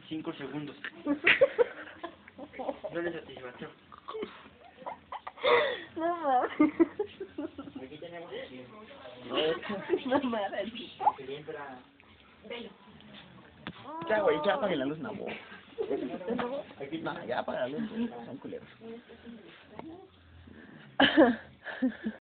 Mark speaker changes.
Speaker 1: 5 segundos. No le satisfacción.
Speaker 2: No mames.
Speaker 1: Aquí tenemos el
Speaker 2: No mames.
Speaker 3: Ya, güey, ya apague la luz, no, güey. No, ya apaga la luz, güey, son culeros.